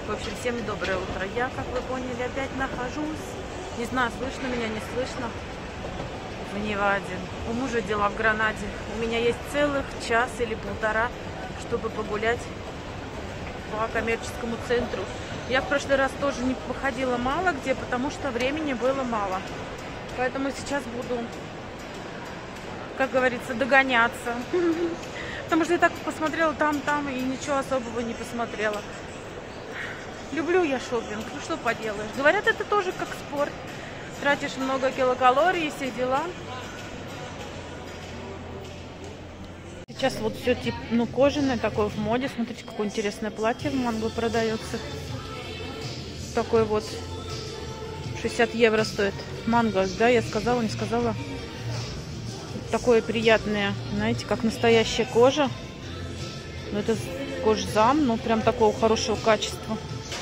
В общем, всем доброе утро. Я, как вы поняли, опять нахожусь. Не знаю, слышно меня, не слышно. В Неваде. У мужа дела в Гранаде. У меня есть целых час или полтора, чтобы погулять по коммерческому центру. Я в прошлый раз тоже не походила мало где, потому что времени было мало. Поэтому сейчас буду, как говорится, догоняться. Потому что я так посмотрела там и ничего особого не посмотрела. Люблю я шопинг, ну что поделаешь. Говорят, это тоже как спорт. Тратишь много килокалорий и все дела. Сейчас вот все типа, кожаное такое в моде. Смотрите, какое интересное платье в Манго продается. Такое вот 60 евро стоит. Манго, да, я сказала, не сказала. Такое приятное, знаете, как настоящая кожа. Но это кожзам, но прям такого хорошего качества.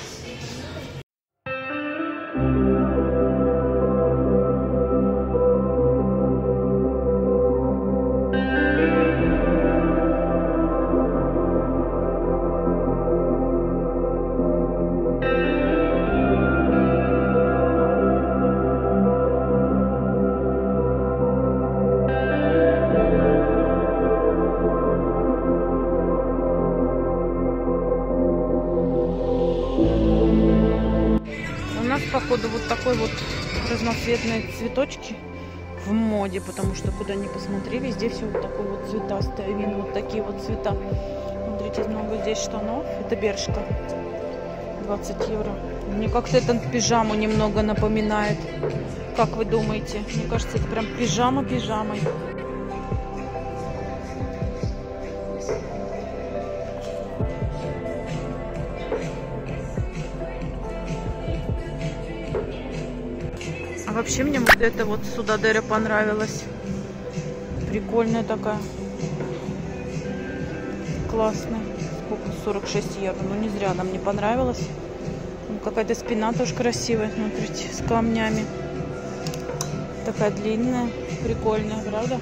Походу вот такой вот разноцветные цветочки в моде, потому что куда ни посмотри, везде все вот такое вот цветастое. Видно вот такие вот цвета. Смотрите, много здесь штанов. Это Бершка. 20 евро. Мне как-то это пижаму немного напоминает. Как вы думаете? Мне кажется, это прям пижама пижамой. Вообще мне вот эта вот Судадера понравилась. Прикольная такая. Классная. Сколько? 46 евро. Ну не зря она мне понравилась. Какая-то спина тоже красивая. Смотрите, с камнями. Такая длинная. Прикольная, правда?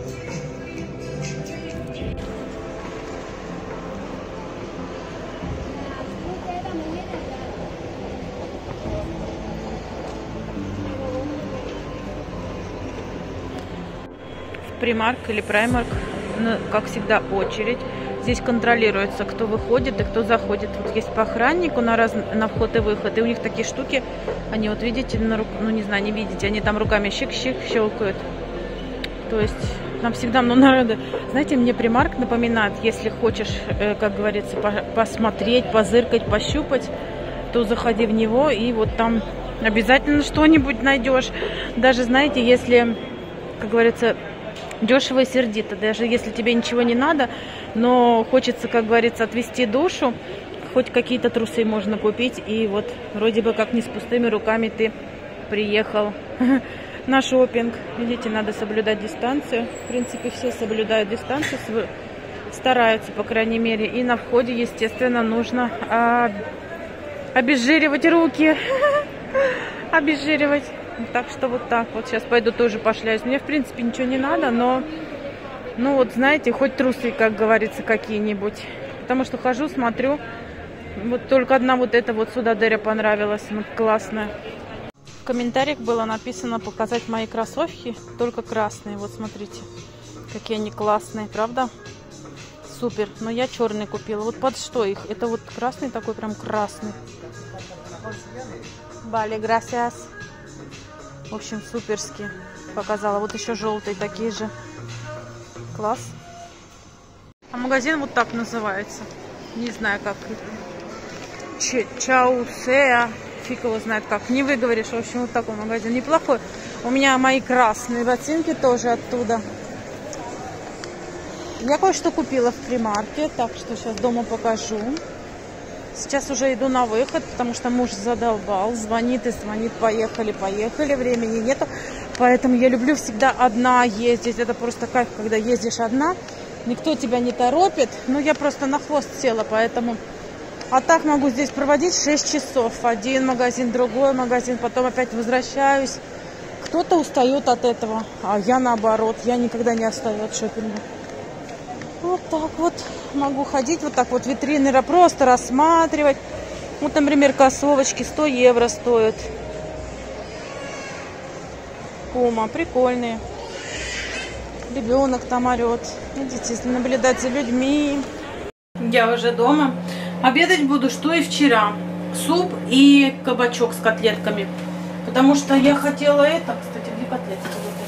Примарк или Праймарк, как всегда, очередь. Здесь контролируется, кто выходит и кто заходит. Вот есть по охраннику на вход и выход. И у них такие штуки, они вот видите, не знаю, не видите, они там руками щик-щик щелкают. То есть нам всегда надо. Знаете, мне Примарк напоминает, если хочешь, как говорится, посмотреть, позыркать, пощупать, то заходи в него, и вот там обязательно что-нибудь найдешь. Даже, знаете, если, как говорится, дешево и сердито, даже если тебе ничего не надо, но хочется, как говорится, отвести душу, хоть какие-то трусы можно купить, и вот вроде бы как не с пустыми руками ты приехал на шопинг. Видите, надо соблюдать дистанцию. В принципе, все соблюдают дистанцию, стараются, по крайней мере. И на входе, естественно, нужно обезжиривать руки, обезжиривать. Так что вот так вот. Сейчас пойду тоже пошляюсь. Мне, в принципе, ничего не надо, но, ну вот, знаете, хоть трусы, как говорится, какие-нибудь. Потому что хожу, смотрю. Вот только одна вот эта вот Судадера понравилась. Вот классная. В комментариях было написано показать мои кроссовки, только красные. Вот смотрите, какие они классные, правда? Супер. Но я черный купила. Вот под что их? Это вот красный такой, прям красный. Бали, gracias. В общем, суперски показала. Вот еще желтые такие же. Класс. А магазин вот так называется. Не знаю, как. Чаусеа. Фиг его знает как. Не выговоришь. В общем, вот такой магазин. Неплохой. У меня мои красные ботинки тоже оттуда. Я кое-что купила в Примарке. Так что сейчас дома покажу. Сейчас уже иду на выход, потому что муж задолбал. Звонит и звонит. Поехали, поехали. Времени нету. Поэтому я люблю всегда одна ездить. Это просто кайф, когда ездишь одна. Никто тебя не торопит. Ну, я просто на хвост села, поэтому... А так могу здесь проводить 6 часов. Один магазин, другой магазин. Потом опять возвращаюсь. Кто-то устает от этого, а я наоборот. Я никогда не отстаю от шопинга. Вот так вот могу ходить, вот так вот витрины просто рассматривать. Вот, например, кроссовочки 100 евро стоят. Пума, прикольные. Ребенок там орет. Видите, если наблюдать за людьми. Я уже дома. Обедать буду, что и вчера. Суп и кабачок с котлетками. Потому что я хотела это. Кстати, где котлетки?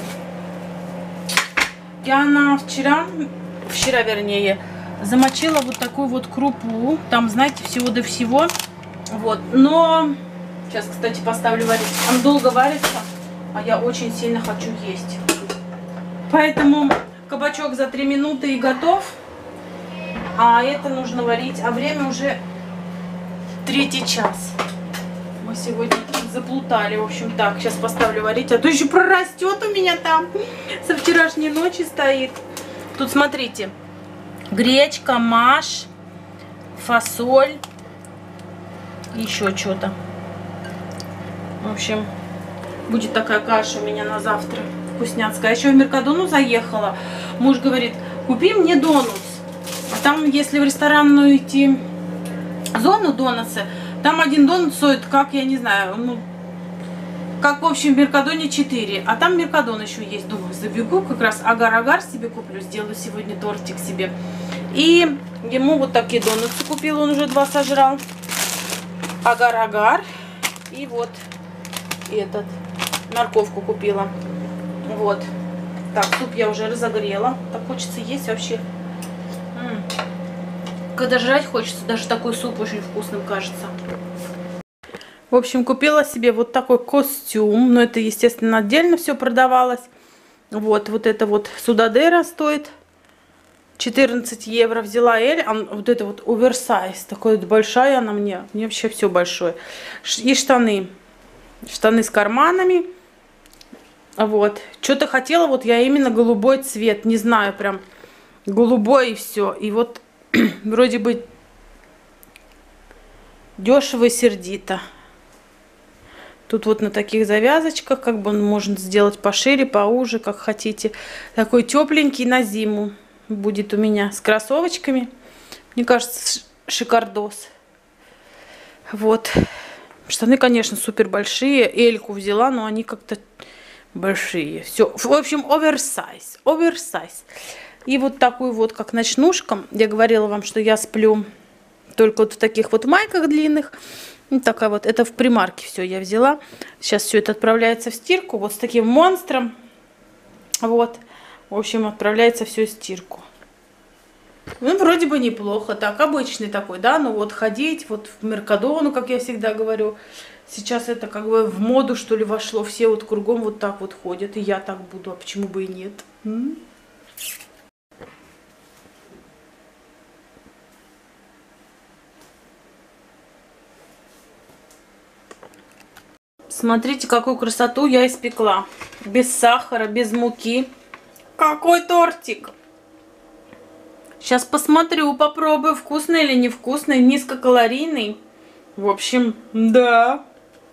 Я вчера вернее, замочила вот такую вот крупу. Там, знаете, всего до всего. Вот. Но сейчас, кстати, поставлю варить. Он долго варится, а я очень сильно хочу есть. Поэтому кабачок за 3 минуты и готов. А это нужно варить. А время уже 3-й час. Мы сегодня заплутали. В общем, так, сейчас поставлю варить. А то еще прорастет у меня там. Со вчерашней ночи стоит. Тут, смотрите. Гречка, маш, фасоль. Еще что-то. В общем, будет такая каша у меня на завтра. Вкусняцкая. Еще в Меркадону заехала. Муж говорит, купи мне донутс. А там, если в ресторанную идти зону донатсы, там один донат стоит, как, я не знаю, ну, как, в общем, в Меркадоне 4. А там Меркадон еще есть. Думаю, забегу, как раз агар-агар себе куплю. Сделаю сегодня тортик себе. И ему вот такие донатсы купила. Он уже 2 сожрал. Агар-агар. И вот этот. Морковку купила. Вот. Так, суп я уже разогрела. Так хочется есть вообще. Когда жрать хочется, даже такой суп очень вкусным кажется. В общем, купила себе вот такой костюм. Но это, естественно, отдельно все продавалось. Вот это вот Судадера стоит 14 евро. Взяла Эль. Вот это вот оверсайз. Такой вот большая она мне. Мне вообще все большое. И штаны. Штаны с карманами. Вот. Что-то хотела, вот я именно голубой цвет. Не знаю, прям голубой и все. И вот вроде бы дешево и сердито. Тут вот на таких завязочках, как бы он можно сделать пошире, поуже, как хотите. Такой тепленький на зиму будет у меня с кроссовочками. Мне кажется, шикардос. Вот. Штаны, конечно, супер большие. Эльку взяла, но они как-то большие. Все. В общем, оверсайз. Оверсайз. И вот такую вот, как ночнушка. Я говорила вам, что я сплю только вот в таких вот майках длинных. Вот такая вот. Это в Примарке все я взяла. Сейчас все это отправляется в стирку. Вот с таким монстром. Вот. В общем, отправляется все в стирку. Ну, вроде бы неплохо. Так, обычный такой, да. Ну, вот ходить вот в Меркадону, как я всегда говорю. Сейчас это как бы в моду, что ли, вошло. Все вот кругом вот так вот ходят. И я так буду. А почему бы и нет? Смотрите, какую красоту я испекла. Без сахара, без муки. Какой тортик! Сейчас посмотрю, попробую, вкусный или невкусный, низкокалорийный. В общем, да.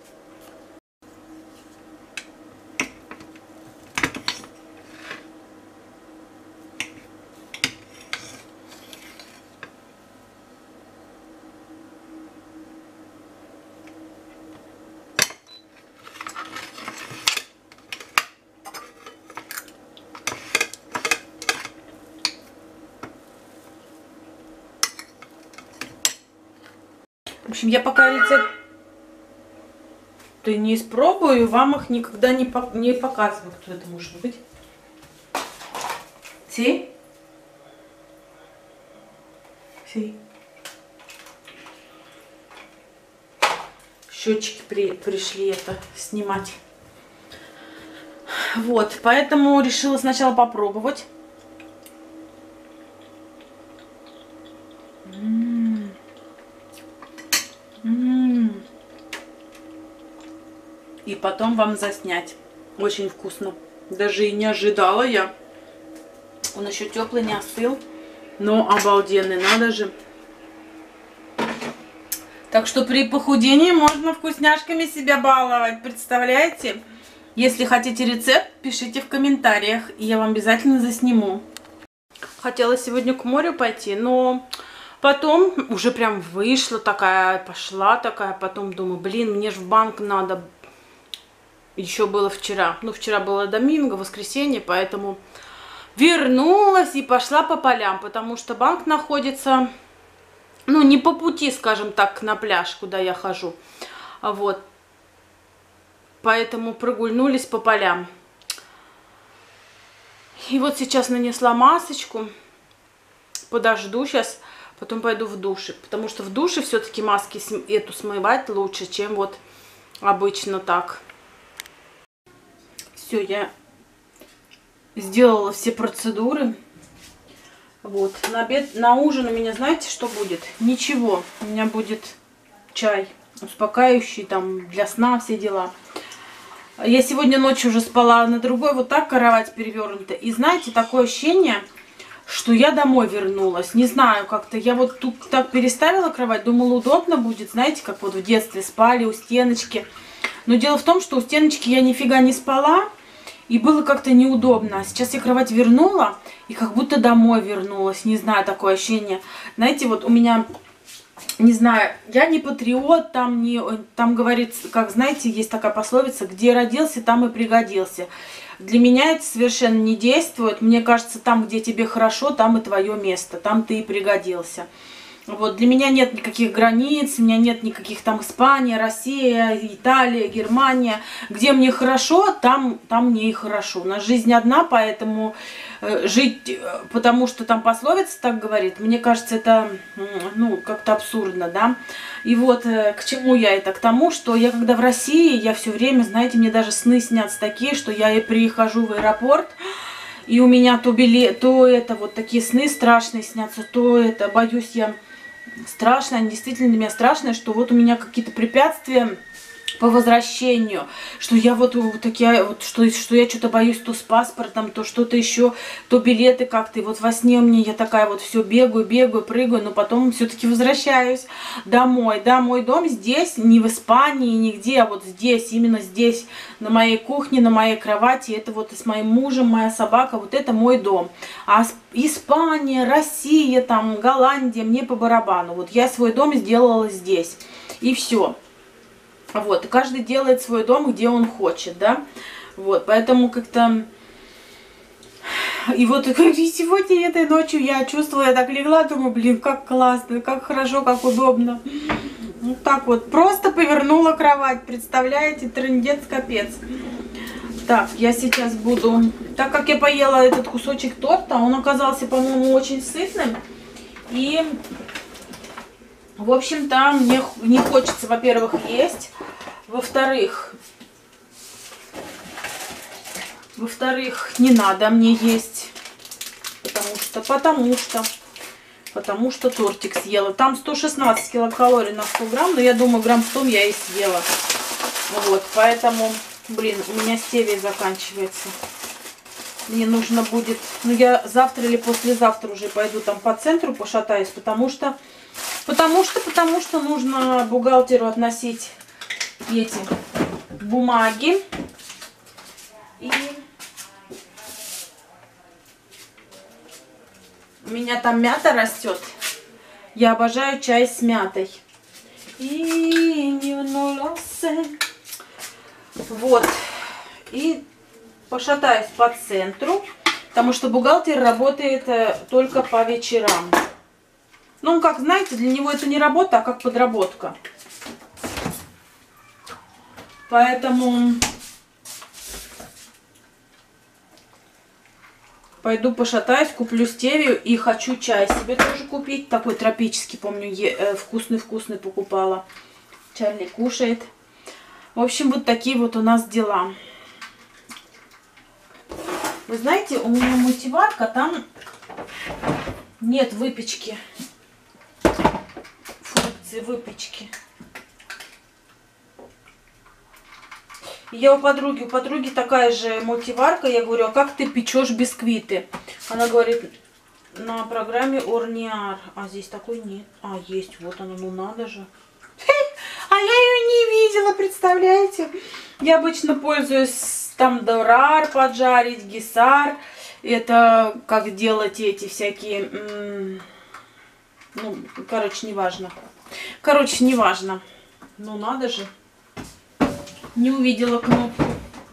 В общем, я пока рецепт не испробую, вам их никогда не показываю, кто это может быть. Си? Си. Счетчики пришли это снимать. Вот, поэтому решила сначала попробовать. И потом вам заснять. Очень вкусно. Даже и не ожидала я. Он еще теплый, не остыл. Но обалденный, надо же. Так что при похудении можно вкусняшками себя баловать. Представляете? Если хотите рецепт, пишите в комментариях. И я вам обязательно засниму. Хотела сегодня к морю пойти, но Потом уже прям вышла такая, пошла такая, потом думаю, блин, мне же в банк надо. Еще было вчера. Ну, вчера было доминго, воскресенье, поэтому вернулась и пошла по полям, потому что банк находится, ну, не по пути, скажем так, на пляж, куда я хожу. Вот. Поэтому прогульнулись по полям. И вот сейчас нанесла масочку. Подожду сейчас, потом пойду в душ. Потому что в душе все-таки маски эту смывать лучше, чем вот обычно так. Все, я сделала все процедуры. Вот. На обед, на ужин у меня, знаете, что будет? Ничего. У меня будет чай успокаивающий, там, для сна, все дела. Я сегодня ночью уже спала на другой, вот так кровать перевернута. И знаете, такое ощущение, что я домой вернулась. Не знаю, как-то я вот тут так переставила кровать, думала, удобно будет, знаете, как вот в детстве спали у стеночки. Но дело в том, что у стеночки я нифига не спала, и было как-то неудобно. Сейчас я кровать вернула, и как будто домой вернулась. Не знаю, такое ощущение. Знаете, вот у меня, не знаю, я не патриот, там говорится, как знаете, есть такая пословица, где родился, там и пригодился. Для меня это совершенно не действует. Мне кажется, там, где тебе хорошо, там и твое место, там ты и пригодился. Вот, для меня нет никаких границ, у меня нет никаких там Испания, Россия, Италия, Германия. Где мне хорошо, там мне и хорошо. У нас жизнь одна, поэтому жить, потому что там пословица так говорит, мне кажется, это, ну, как-то абсурдно, да. И вот к чему я это? К тому, что я когда в России, я все время, знаете, мне даже сны снятся такие, что я и прихожу в аэропорт, и у меня то это, вот такие сны страшные снятся, то это, боюсь я. Страшно, они действительно для меня страшные, что вот у меня какие-то препятствия по возвращению, что я вот такие, вот, что я что-то боюсь, то с паспортом, то что-то еще, то билеты как-то, и вот во сне у меня я такая вот все бегаю, прыгаю, но потом все-таки возвращаюсь домой. Да, мой дом здесь, не в Испании, нигде, а вот здесь, именно здесь, на моей кухне, на моей кровати, это вот с моим мужем, моя собака, вот это мой дом. А Испания, Россия, там, Голландия, мне по барабану. Вот я свой дом сделала здесь, и все. Вот, и каждый делает свой дом, где он хочет, да, вот, поэтому как-то, и вот и сегодня этой ночью я чувствовала, я так легла, думаю, блин, как классно, как хорошо, как удобно, вот так вот, просто повернула кровать, представляете, трындец, капец. Так, я сейчас буду, так как я поела этот кусочек торта, он оказался, по-моему, очень сытным, и... В общем-то, мне не хочется, во-первых, есть. Во-вторых, не надо мне есть. Потому что тортик съела. Там 116 килокалорий на 100 грамм, но я думаю, грамм 100 я и съела. Вот, поэтому, блин, у меня стевия заканчивается. Мне нужно будет, ну я завтра или послезавтра уже пойду там по центру пошатаюсь, потому что нужно бухгалтеру относить эти бумаги. И у меня там мята растет. Я обожаю чай с мятой. Вот. И пошатаюсь по центру, потому что бухгалтер работает только по вечерам. Ну, как знаете, для него это не работа, а как подработка. Поэтому пойду пошатаюсь, куплю стевию и хочу чай себе тоже купить. Такой тропический, помню, вкусный-вкусный покупала. Чарли кушает. В общем, вот такие вот у нас дела. Вы знаете, у меня мультиварка, там нет выпечки. Функции выпечки. И я у подруги такая же мультиварка. Я говорю, а как ты печешь бисквиты? Она говорит, на программе Орниар. А здесь такой нет. А, есть, вот она, ну надо же. А я ее не видела, представляете? Я обычно пользуюсь там дорар поджарить, гисар. Это как делать эти всякие Ну, короче, неважно. Короче, неважно. Ну, надо же. Не увидела кнопку.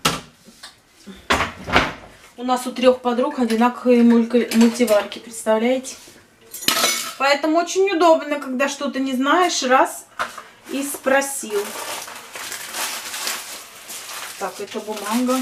У нас у 3 подруг одинаковые мультиварки, представляете? Поэтому очень удобно, когда что-то не знаешь, раз и спросил. Так, это бумага.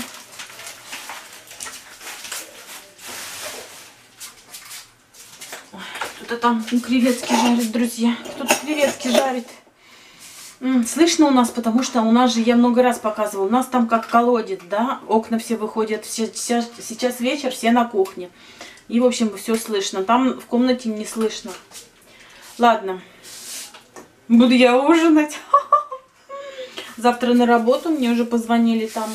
Кто-то там креветки жарит, друзья. Кто-то креветки жарит. Слышно у нас, потому что у нас же, я много раз показывала, у нас там как колодец, да, окна все выходят, сейчас вечер, все на кухне. И, в общем, все слышно. Там в комнате не слышно. Ладно, буду я ужинать. Завтра на работу, мне уже позвонили там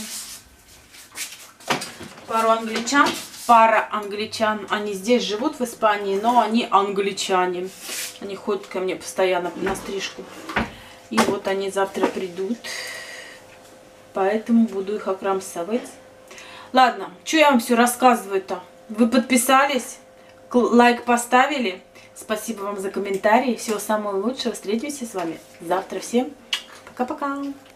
пара англичан. Они здесь живут, в Испании, но они англичане. Они ходят ко мне постоянно на стрижку. И вот они завтра придут. Поэтому буду их окромсывать. Ладно, что я вам все рассказываю-то? Вы подписались? Лайк поставили? Спасибо вам за комментарии. Всего самого лучшего. Встретимся с вами завтра. Всем пока-пока.